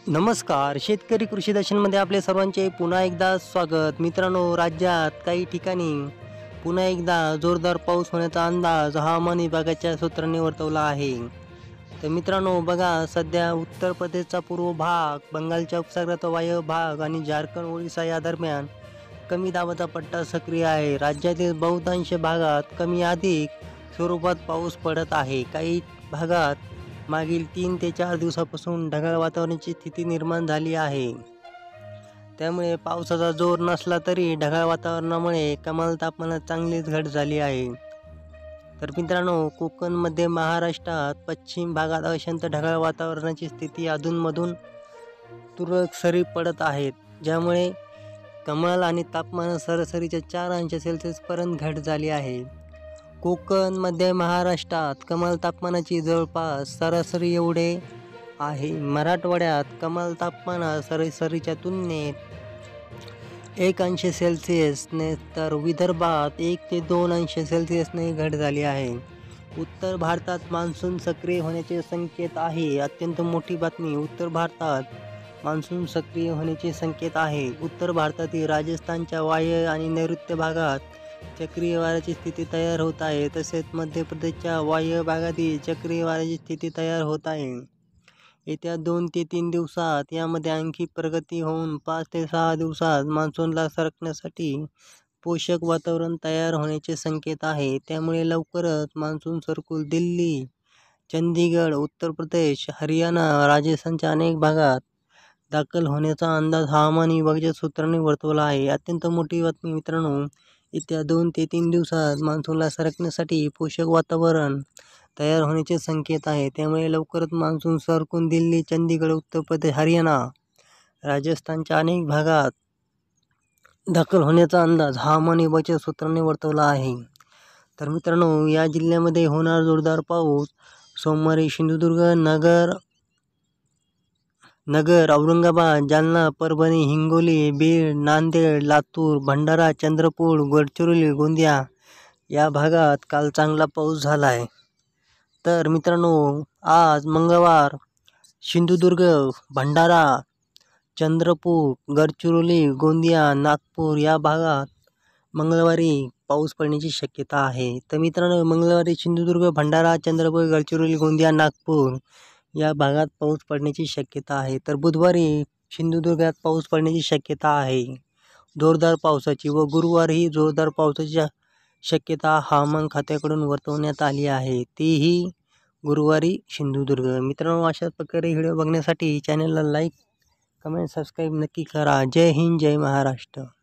नमस्कार, शेतकरी कृषी दर्शनमध्ये आपले सर्वांचे पुन्हा एकदा स्वागत. मित्रांनो, राज्यात काही ठिकाणी पुन्हा एकदा जोरदार पाऊस होण्याचा अंदाज हवामान विभागाच्या सूत्रांनी वर्तवला आहे. तर मित्रांनो बघा, सध्या उत्तर प्रदेशचा पूर्व भाग, बंगालच्या उपसागराचा वायव्य भाग आणि झारखंड, ओडिशा या दरम्यान कमी दाबाचा पट्टा सक्रिय आहे. राज्यातील बहुतांश भागात कमी अधिक स्वरूपात पाऊस पडत आहे. काही भागात मागील 3 ते 4 दिवसापासून ढगाळ वातावरणाची स्थिती निर्माण झाली आहे. त्यामुळे पावसाचा जोर नसला तरी ढगाळ वातावरणामुळे कमाल तापमानात चांगलीच घट झाली आहे. तर मित्रांनो, कोकण, मध्य महाराष्ट्रात पश्चिम भागात अशांत ढगाळ वातावरणाची स्थिती अधूनमधून तुरळक सरी पडत आहेत, ज्यामुळे कमाल आणि तापमान सरासरीच्या 4 अंश सेल्सिअसपर्यंत घट झाली आहे. कोकण, मध्य महाराष्ट्रात कमाल तापमानाची जवळपास सरासरी एवढे आहे. मराठवाड्यात कमाल तापमानात सरासरीच्या तुलनेत 1 अंश सेल्सिअसने, तर विदर्भात 1 ते 2 अंश सेल्सिअसने घट झाली आहे. उत्तर भारतात मान्सून सक्रिय होण्याचे संकेत आहे. अत्यंत मोठी बातमी, उत्तर भारतात मान्सून सक्रिय होण्याचे संकेत आहे. उत्तर भारतातील राजस्थानच्या वायव्य आणि नैऋत्य भागात चक्रीय वाऱ्याची स्थिती तयार होत आहे. तसेच मध्य प्रदेशच्या वायव्य भागातील चक्रीय वाऱ्याची स्थिती तयार होत आहे. येत्या 2 ते 3 दिवसात यामध्ये आणखी प्रगती होऊन 5 ते 6 दिवसात मान्सूनला सरकण्यासाठी पोषक वातावरण तयार होण्याचे संकेत आहे. त्यामुळे लवकरच मान्सून सरकून दिल्ली, चंदीगड, उत्तर प्रदेश, हरियाणा, राजस्थानच्या अनेक भागात दाखल होण्याचा अंदाज हवामान विभागाच्या सूत्रांनी वर्तवला आहे. अत्यंत मोठी बातमी मित्रांनो, येत्या 2 ते 3 दिवसात मान्सूनला सरकण्यासाठी पोषक वातावरण तयार होण्याचे संकेत आहे. त्यामुळे लवकरच मान्सून सरकून दिल्ली, चंदीगड, उत्तर प्रदेश, हरियाणा, राजस्थानच्या अनेक भागात दाखल होण्याचा अंदाज हवामान विभागाच्या सूत्रांनी वर्तवला आहे. तर मित्रांनो, या जिल्ह्यामध्ये होणार जोरदार पाऊस. सोमवारी सिंधुदुर्ग, नगर, औरंगाबाद, जालना, परभणी, हिंगोली, बीड, नांदेड, लातूर, भंडारा, चंद्रपूर, गडचिरोली, गोंदिया या भागात काल चांगला पाऊस झाला आहे. तर मित्रांनो, आज मंगळवार सिंधुदुर्ग, भंडारा, चंद्रपूर, गडचिरोली, गोंदिया, नागपूर या भागात मंगळवारी पाऊस पडण्याची शक्यता आहे. तर मित्रांनो, मंगळवारी सिंधुदुर्ग, भंडारा, चंद्रपूर, गडचिरोली, गोंदिया, नागपूर या भागात पाऊस पडण्याची शक्यता आहे. तर बुधवारी सिंधुदुर्गात पाऊस पडण्याची शक्यता आहे, जोरदार पावसाची, व गुरुवारीही जोरदार पावसाची शक्यता हवामान खात्याकडून वर्तवण्यात आली आहे. तीही गुरुवारी सिंधुदुर्ग. मित्रांनो, अशाच प्रकारे व्हिडिओ बघण्यासाठी चॅनलला लाईक, कमेंट, सबस्क्राईब नक्की करा. जय हिंद, जय महाराष्ट्र.